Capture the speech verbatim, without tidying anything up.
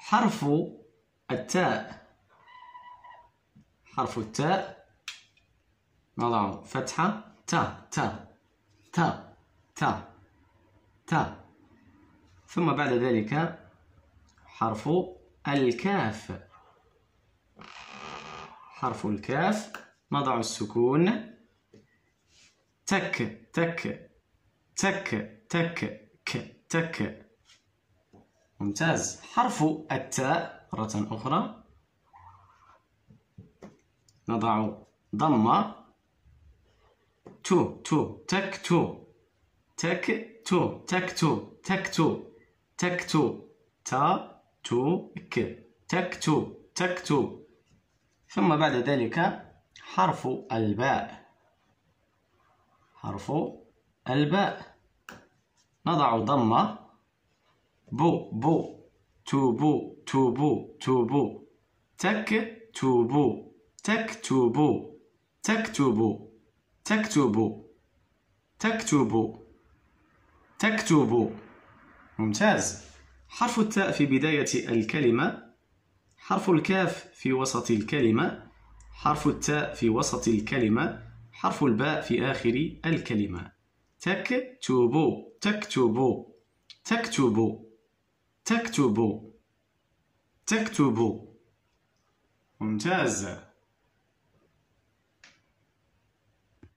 حرف التاء. حرف التاء نضع فتحة تا تا تا تا تا. ثم بعد ذلك حرف الكاف. حرف الكاف نضع السكون تك تك تك تك ك تك. ممتاز. حرف التاء مرة أخرى نضع ضمة تو تو تك تو تك تو تك تو تك تو تك تو تا تو ك تك تو تك تو. ثم بعد ذلك حرف الباء. حرف الباء نضع ضمة بو بو توبو توبو توبو تك توبو تكتبو تكتبو تكتبو تكتبو تكتبو. ممتاز. حرف التاء في بداية الكلمة، حرف الكاف في وسط الكلمة، حرف التاء في وسط الكلمة، حرف الباء في آخر الكلمة. تكتبو تكتبو تكتبو تكتبو تكتبو. ممتاز.